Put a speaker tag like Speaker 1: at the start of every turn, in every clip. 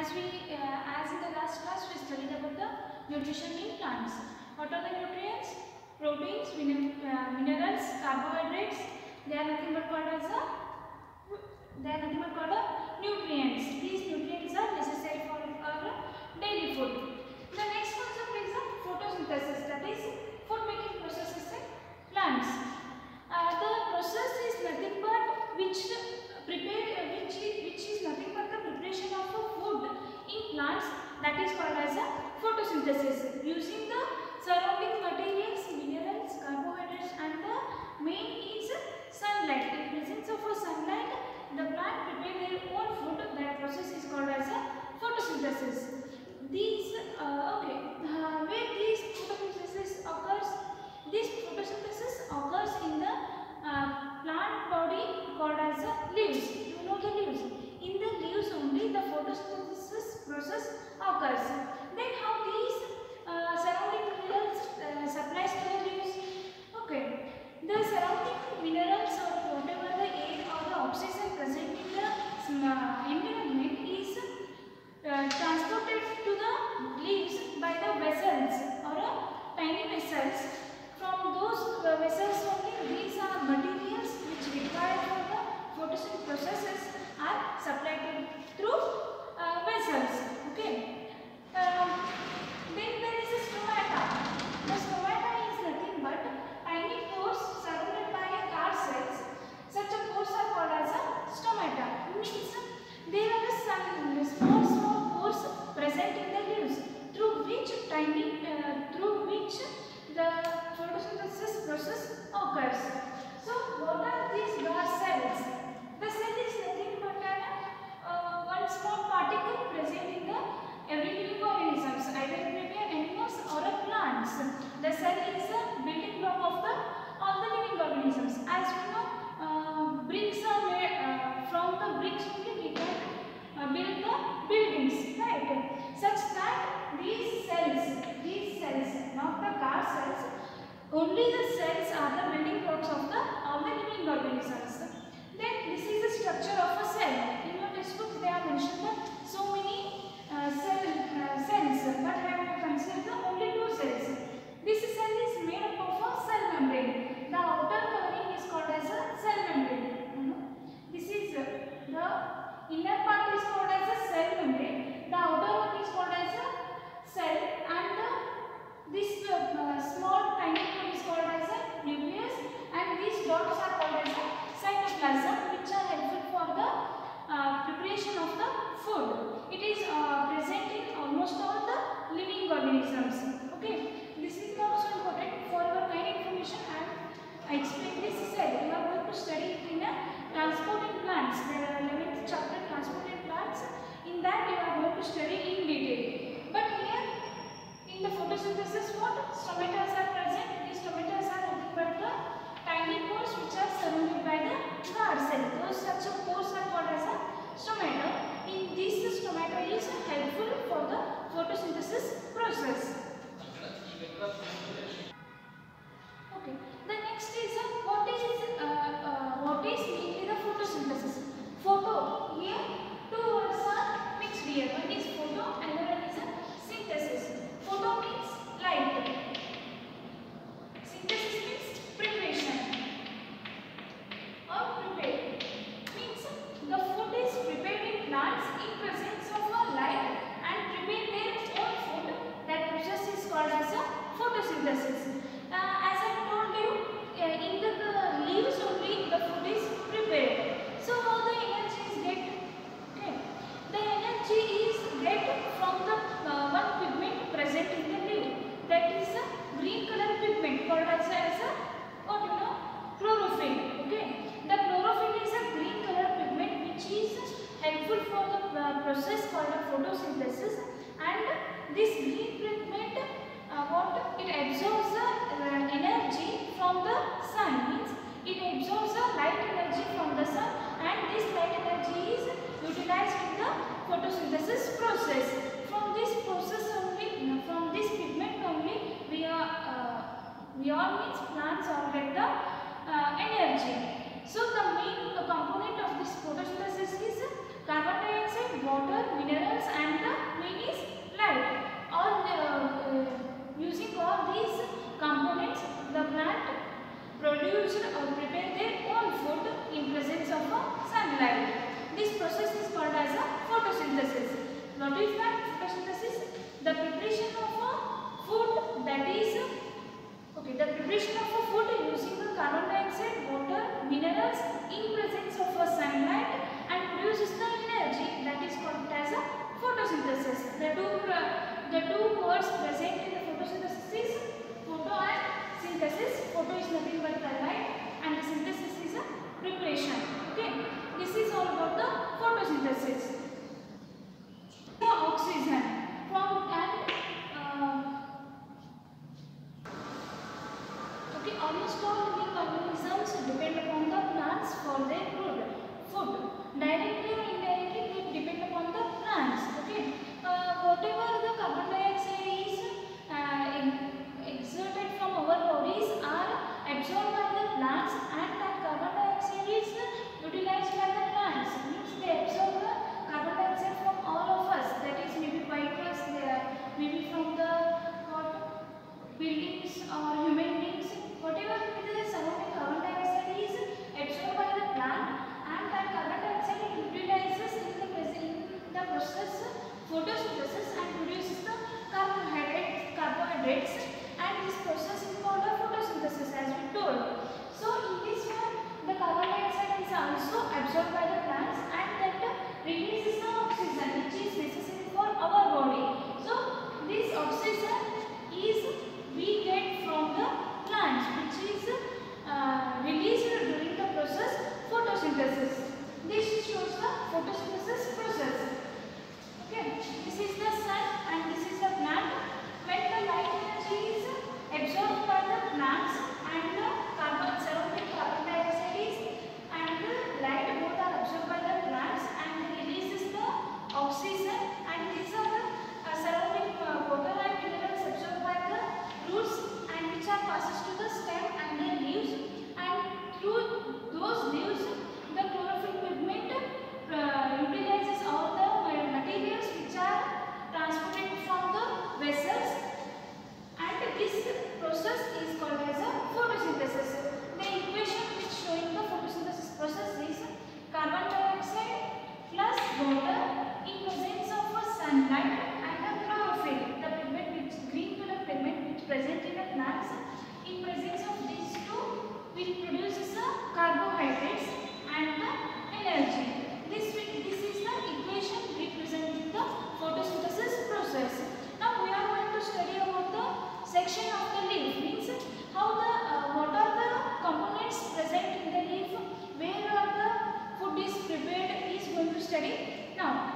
Speaker 1: as in the last class we studied about the nutrition in plants. What are the nutrients? Proteins, minerals, carbohydrates. They are nothing but called as nutrients. These nutrients are necessary for our daily food. The next concept is the photosynthesis, that is food making processes in plants. The process is nothing but which is nothing but the preparation of a food in plants, that is called as a photosynthesis, using the surrounding materials, minerals, carbohydrates, and the main is sunlight. In presence of a sunlight, the plant prepare their own food. That process is called as a photosynthesis. Where these photosynthesis occurs? This photosynthesis occurs in the plant body called as leaves. You know the leaves. In the leaves only the photosynthesis process occurs. Then how these surrounding minerals supplies to the leaves? Okay, the surrounding minerals or whatever the air or the oxygen present in the environment is transported to the leaves by the vessels or tiny vessels. From those vessels only these are materials which required for the photosynthesis processes are supplied through vessels. Okay. Then there is a stomata. The stomata is nothing but tiny pores surrounded by guard cells. Such a pores are called as a stomata. Means there are some small pores present in the leaves through which the photosynthesis process occurs. So what are these guard cells? The cell is nothing but one small particle present in the every living organisms, either it may be animals or plants. The cell is a building block of all the living organisms. As we know, bricks are made from the bricks only we can build the buildings, right? Such that these cells, not the guard cells, only the cells are the building blocks of all the living organisms. Then this is the structure of a cell. In your textbook they are mentioned so many cells, but I have considered only 2 cells. This cell is made up of a cell membrane. The outer covering is called as a cell membrane. This is the inner part is called as a cell membrane. The outer one is called as a cell, and this small tiny part is called as a nucleus, and these dots are called as a cytoplasm, which are helpful for the preparation of the food. It is present in almost all the living organisms. Okay, this is not so important. For your kind information, I explained this cell. You are going to study it in a transport in plants. There are 11th chapter transport in plants. In that you are going to study in detail. But here in the photosynthesis, what stomata are present? These stomata are nothing but the tiny pores which are surrounded by the guard cell. Those such a pores are called as a stomata. In this stomata is helpful for the photosynthesis process. Okay. The next is what is mainly the photosynthesis? Photo, here 2 words are mixed here. One is photo and another one is a synthesis. Photo means light. Synthesis means preparation or prepare. Means the food is prepared in plants in presence of a light and prepare their own food. That process is called as a photosynthesis. As I told you, in the leaves only the food is prepared. So how the energy is get? Okay, the energy is get from the one pigment present in the leaf. That is a green color pigment called as a what you know, chlorophyll. Okay, the chlorophyll is a green color pigment which is helpful for the process called photosynthesis. And this green pigment, it absorbs the energy from the sun. Means it absorbs the light energy from the sun, and this light energy is utilized in the photosynthesis process. From this process only, from this pigment only, we all means plants all get the energy. So the main component of this photosynthesis is carbon dioxide, water, minerals, and the two words present in the photosynthesis is photo and synthesis. Photo is nothing but the light and the synthesis is a preparation. Okay, this is all about the photosynthesis. The oxygen from okay, almost all living organisms depend upon the plants for their food. Directly or indirectly, they depend upon the plants. Okay, whatever the carbon dioxide is exerted from our bodies are absorbed by the plants, and that carbon dioxide is utilized by the plants. Means they absorb the carbon dioxide from all of us. That is maybe vehicles, maybe from the buildings or human beings. Whatever the surrounding carbon dioxide is absorbed by the plant, and that carbon dioxide utilizes in the process photosynthesis and produces the carbohydrates, and this process is called the photosynthesis, as we told. So in this one, the carbon dioxide is also absorbed by the plants, and that releases the oxygen which is necessary for our body. So this oxygen is we get from the plants, which is released during the process photosynthesis. This shows the photosynthesis process. Okay, this is the sun and this is the plant. When the light energy is absorbed by the plants and the surrounding carbon dioxide is and the light both are absorbed by the plants and releases the oxygen, and these are the surrounding water and minerals absorbed by the roots and which are passes to the stem and the leaves, and through those leaves the chlorophyll pigment utilizes all the materials which are transported from the vessels, and this process is called as a photosynthesis. The equation which showing the photosynthesis process is carbon dioxide plus water in presence of a sunlight and the chlorophyll, the pigment which green color pigment which present in the plants. In presence of these two will produces the carbohydrates and the energy. This is the equation representing the photosynthesis process. Now we are going to study about the section of the leaf, means how the what are the components present in the leaf, where are the food is prepared is going to study now.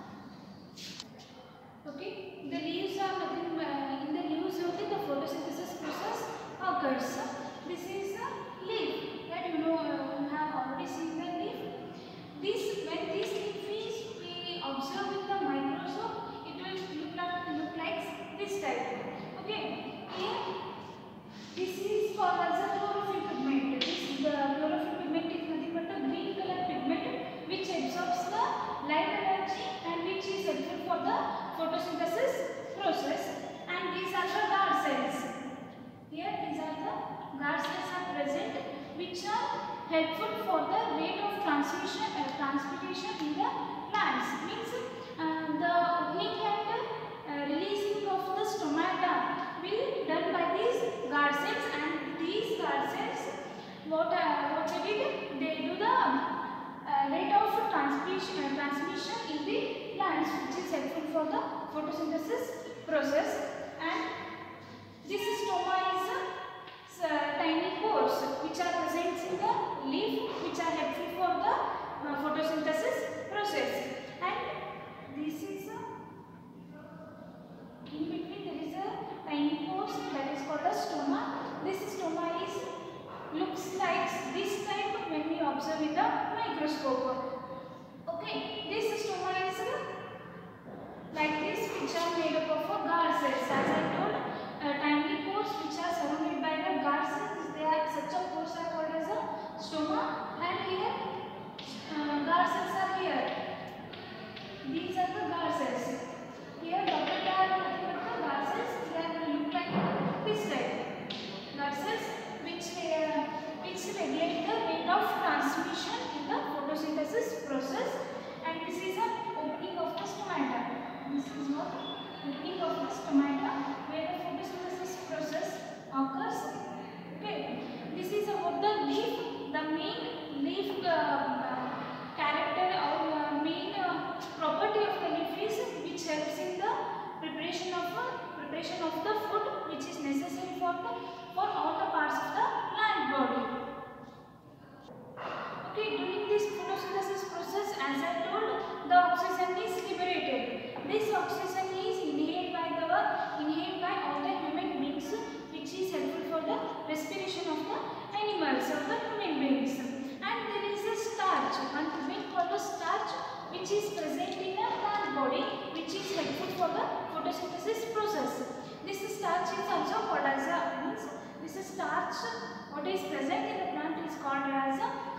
Speaker 1: Okay, the leaves are nothing in the leaves only the photosynthesis process occurs. This is a leaf that you know you have already seen the leaf. When this leaf is we observe with the microscope, it will look like this type. Okay, here this is called as a chlorophyll pigment. The chlorophyll pigment is nothing but the green color pigment which absorbs the light energy and which is helpful for the photosynthesis process. And these are the guard cells. Here these are the guard cells are present which are helpful for the rate of transpiration in the plants. Means the opening and releasing of the stomata will done by these guard cells, and these guard cells what they did, they do the rate of transmission in the plants, which is helpful for the photosynthesis process. And this stoma is tiny pores which are present in the leaf, which are helpful for the photosynthesis process. And this is in between there is a tiny pores that is called a stoma. This stoma is looks like this type when we observe with the microscope. Okay, this stoma is like this, which are made up of guard cells. As I told, tiny pores which are surrounded by the guard cells, they are such a pores are called as a stoma, and here guard cells are here. These are the guard cells. Here dotted are nothing but the guard cells. They look like this type. Guard cells which regulate the rate of transmission in the photosynthesis process, and this is an opening of the stomata. This is what opening of the stomata where the photosynthesis process occurs. Okay, this is about the leaf. The main leaf character or present in a plant body which is helpful for the photosynthesis process. This starch is also called as a, means this starch what is present in the plant is called as a